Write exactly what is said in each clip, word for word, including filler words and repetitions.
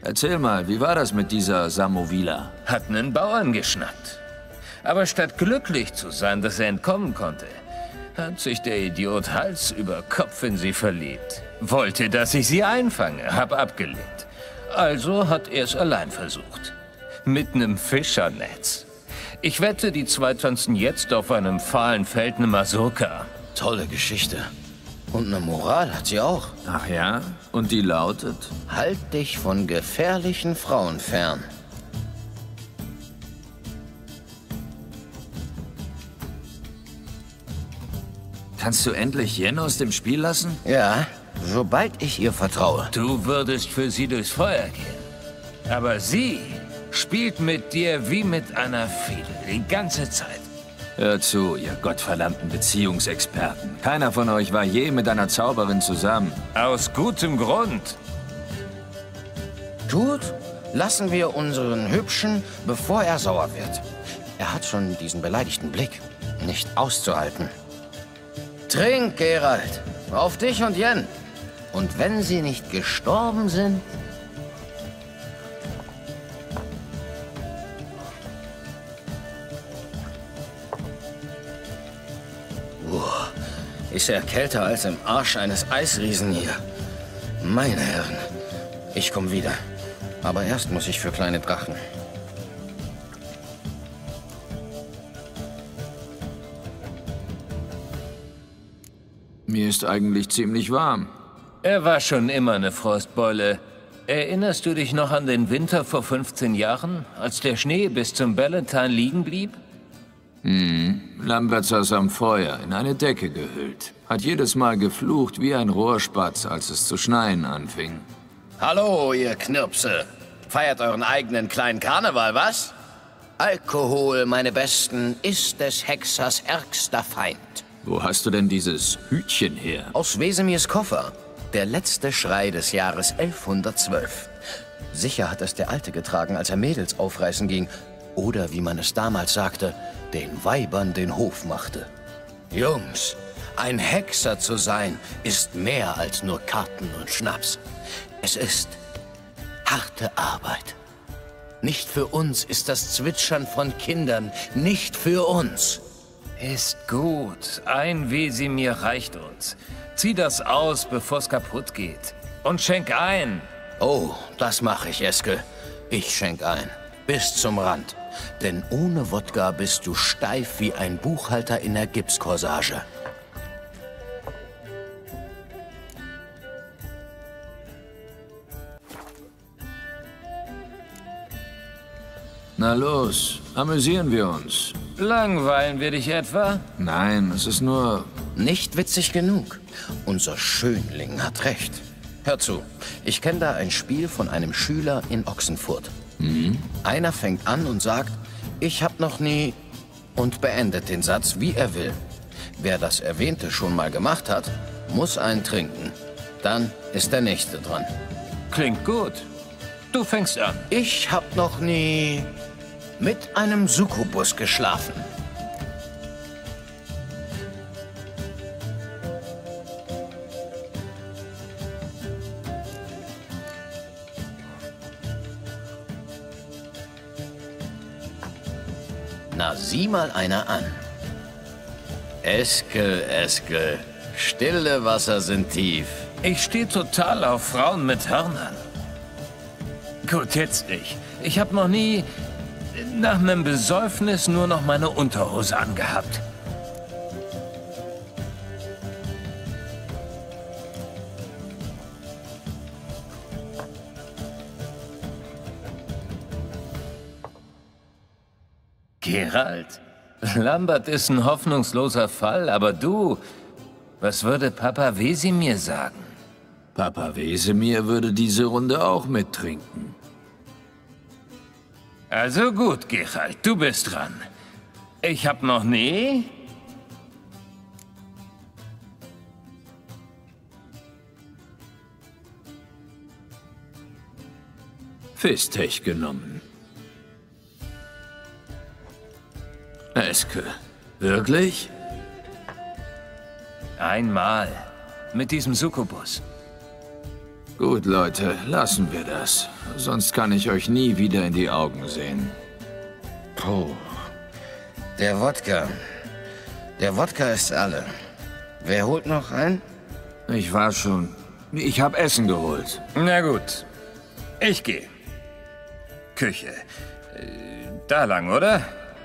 Erzähl mal, wie war das mit dieser Samovila? Hat einen Bauern geschnappt. Aber statt glücklich zu sein, dass er entkommen konnte, hat sich der Idiot Hals über Kopf in sie verliebt. Wollte, dass ich sie einfange, hab abgelehnt. Also hat er es allein versucht. Mit einem Fischernetz. Ich wette, die zwei tanzen jetzt auf einem fahlen Feld eine Mazurka. Tolle Geschichte. Und eine Moral hat sie auch. Ach ja? Und die lautet? Halt dich von gefährlichen Frauen fern. Kannst du endlich Yen aus dem Spiel lassen? Ja, sobald ich ihr vertraue. Du würdest für sie durchs Feuer gehen. Aber sie spielt mit dir wie mit einer Fiedel die ganze Zeit. Hör zu, ihr gottverdammten Beziehungsexperten. Keiner von euch war je mit einer Zauberin zusammen. Aus gutem Grund. Gut, lassen wir unseren Hübschen, bevor er sauer wird. Er hat schon diesen beleidigten Blick. Nicht auszuhalten. Trink, Geralt. Auf dich und Yen. Und wenn sie nicht gestorben sind... Uah, ist er kälter als im Arsch eines Eisriesen hier. Meine Herren, ich komme wieder. Aber erst muss ich für kleine Drachen. Mir ist eigentlich ziemlich warm. Er war schon immer eine Frostbeule. Erinnerst du dich noch an den Winter vor fünfzehn Jahren, als der Schnee bis zum Valentine liegen blieb? Hm. Lambert saß am Feuer, in eine Decke gehüllt. Hat jedes Mal geflucht wie ein Rohrspatz, als es zu schneien anfing. Hallo, ihr Knirpse. Feiert euren eigenen kleinen Karneval, was? Alkohol, meine Besten, ist des Hexers ärgster Feind. Wo hast du denn dieses Hütchen her? Aus Wesemirs Koffer. Der letzte Schrei des Jahres elfhundertzwölf. Sicher hat es der Alte getragen, als er Mädels aufreißen ging. Oder, wie man es damals sagte, den Weibern den Hof machte. Jungs, ein Hexer zu sein, ist mehr als nur Karten und Schnaps. Es ist harte Arbeit. Nicht für uns ist das Zwitschern von Kindern, nicht für uns. Ist gut. Ein Wesemir reicht uns. Zieh das aus, bevor es kaputt geht. Und schenk ein. Oh, das mache ich, Eske. Ich schenk ein. Bis zum Rand. Denn ohne Wodka bist du steif wie ein Buchhalter in der Gipskorsage. Na los, amüsieren wir uns. Langweilen wir dich etwa? Nein, es ist nur... Nicht witzig genug. Unser Schönling hat recht. Hör zu, ich kenne da ein Spiel von einem Schüler in Ochsenfurt. Mhm. Einer fängt an und sagt, ich hab noch nie... und beendet den Satz, wie er will. Wer das Erwähnte schon mal gemacht hat, muss einen trinken. Dann ist der Nächste dran. Klingt gut. Du fängst an. Ich hab noch nie mit einem Succubus geschlafen. Na, sieh mal einer an. Eskel, Eskel, stille Wasser sind tief. Ich stehe total auf Frauen mit Hörnern. Gut, jetzt nicht. Ich habe noch nie nach einem Besäufnis nur noch meine Unterhose angehabt. Geralt, Lambert ist ein hoffnungsloser Fall, aber du, was würde Papa Wesemir sagen? Papa Wesemir würde diese Runde auch mittrinken. Also gut, Geralt, du bist dran. Ich hab noch nie... Fistech genommen. Eske, wirklich? Einmal. Mit diesem Succubus. Gut, Leute, lassen wir das. sonst kann ich euch nie wieder in die Augen sehen. Puh. Der Wodka. Der Wodka ist alle. Wer holt noch ein? Ich war schon... Ich habe Essen geholt. Na gut. Ich gehe. Küche. Äh, da lang, oder?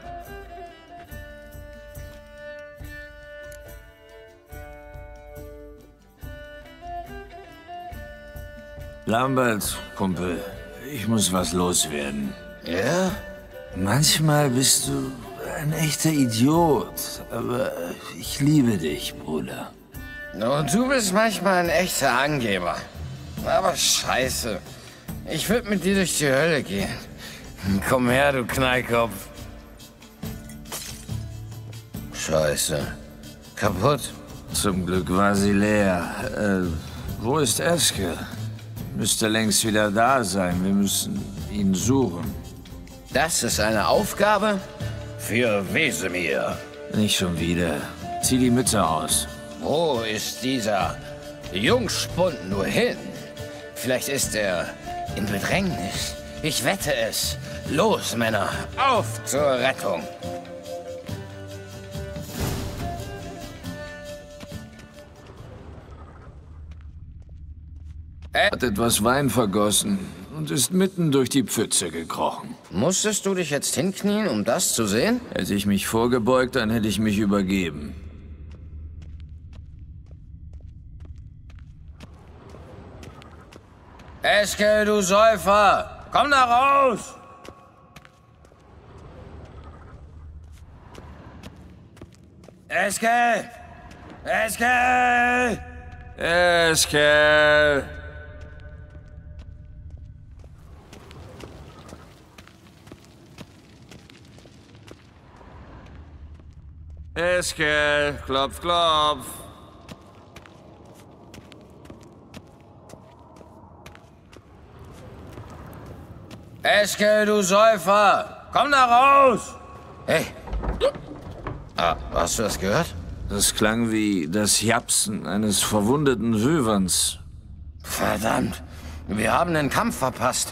Lambert, Kumpel, ich muss was loswerden. Ja? Manchmal bist du ein echter Idiot, aber ich liebe dich, Bruder. Und du bist manchmal ein echter Angeber. Aber scheiße. Ich würde mit dir durch die Hölle gehen. Komm her, du Knallkopf. Scheiße. Kaputt? Zum Glück war sie leer. Äh, wo ist Eske? Müsste längst wieder da sein. Wir müssen ihn suchen. Das ist eine Aufgabe für Wesemir. Nicht schon wieder. Zieh die Mütze aus. Wo ist dieser Jungspund nur hin? Vielleicht ist er in Bedrängnis. Ich wette es. Los, Männer, auf zur Rettung. Er hat etwas Wein vergossen und ist mitten durch die Pfütze gekrochen. Musstest du dich jetzt hinknien, um das zu sehen? Hätte ich mich vorgebeugt, dann hätte ich mich übergeben. Eske, du Säufer! Komm da raus! Eske! Eske! Eske! Eske, klopf, klopf. Eske, du Säufer! Komm da raus! Hey! Ah, hast du das gehört? Das klang wie das Japsen eines verwundeten Wyverns. Verdammt! Wir haben den Kampf verpasst.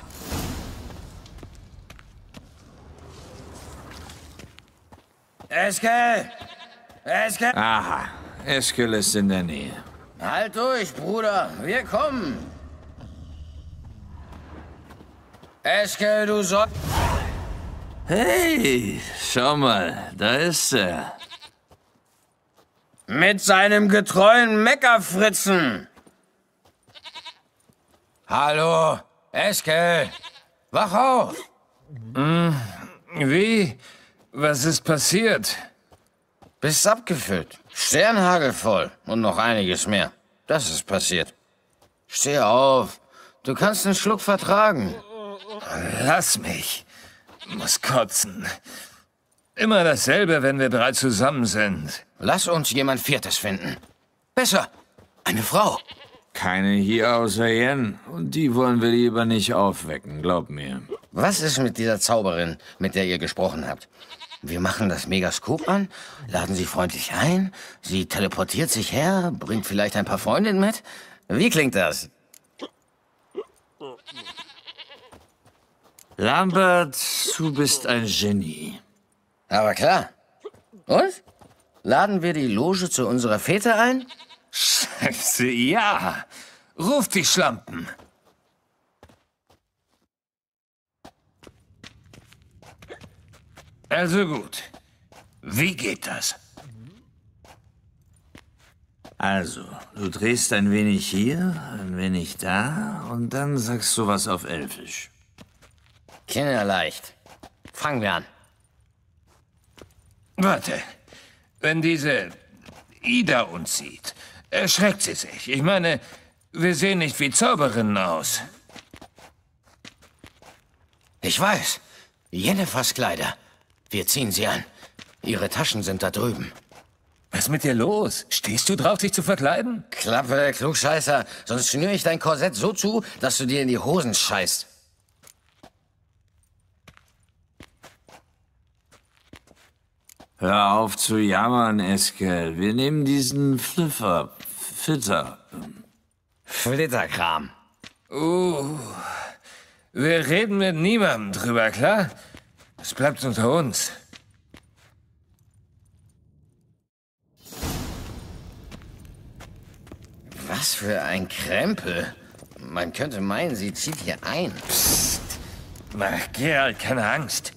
Eske! Eske! Aha, Eskel ist in der Nähe. Halt durch, Bruder. Wir kommen. Eske, du soll... Hey, schau mal, da ist er. Mit seinem getreuen Meckerfritzen. Hallo, Eske. Wach auf. Hm, wie? Was ist passiert? Bist abgefüllt. Sternhagelvoll und noch einiges mehr. Das ist passiert. Steh auf. Du kannst einen Schluck vertragen. Lass mich. Muss kotzen. Immer dasselbe, wenn wir drei zusammen sind. Lass uns jemand Viertes finden. Besser, eine Frau. Keine hier außer Yen. Und die wollen wir lieber nicht aufwecken, glaub mir. Was ist mit dieser Zauberin, mit der ihr gesprochen habt? Wir machen das Megaskop an, laden sie freundlich ein, sie teleportiert sich her, bringt vielleicht ein paar Freundinnen mit. Wie klingt das? Lambert, du bist ein Genie. Aber klar. Und? Laden wir die Loge zu unserer Fete ein? Scheiße, ja. Ruf die Schlampen. Also gut. Wie geht das? Also, du drehst ein wenig hier, ein wenig da und dann sagst du was auf Elfisch. Kinderleicht. Fangen wir an. Warte. Wenn diese Ida uns sieht, erschreckt sie sich. Ich meine, wir sehen nicht wie Zauberinnen aus. Ich weiß. Jennifers Kleider. Wir ziehen sie an. Ihre Taschen sind da drüben. Was ist mit dir los? Stehst du drauf, dich zu verkleiden? Klappe, Klugscheißer. Sonst schnüre ich dein Korsett so zu, dass du dir in die Hosen scheißt. Hör auf zu jammern, Eskel. Wir nehmen diesen Fliffer. Fitter. Flitterkram. Uh, Wir reden mit niemandem drüber, klar? Es bleibt unter uns. Was für ein Krempel. Man könnte meinen, sie zieht hier ein. Psst. Mach Geralt keine Angst.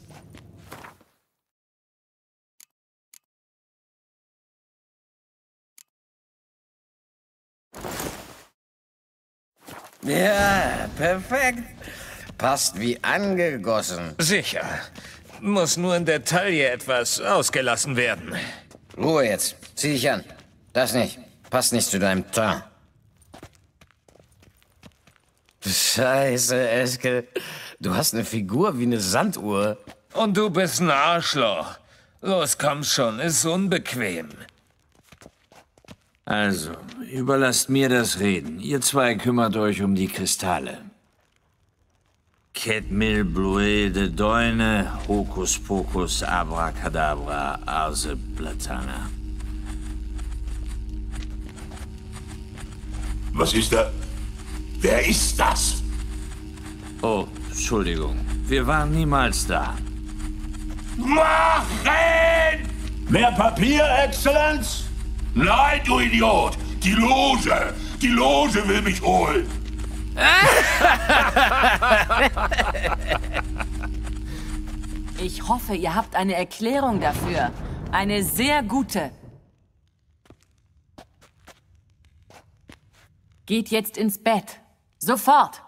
Ja, perfekt. Passt wie angegossen. Sicher. Muss nur in der Taille etwas ausgelassen werden. Ruhe jetzt. Zieh dich an. Das nicht. Passt nicht zu deinem Teint. Scheiße, Eske. Du hast eine Figur wie eine Sanduhr. Und du bist ein Arschloch. Los, komm schon, ist unbequem. Also, überlasst mir das Reden. Ihr zwei kümmert euch um die Kristalle. Ketmil Blue de Doine, Hokus Pokus, Abracadabra, Arse Platana. Was ist da? Wer ist das? Oh, Entschuldigung. Wir waren niemals da. Machen! Mehr Papier, Exzellenz? Nein, du Idiot! Die Loge! Die Loge will mich holen! Ich hoffe, ihr habt eine Erklärung dafür. Eine sehr gute. Geht jetzt ins Bett. Sofort!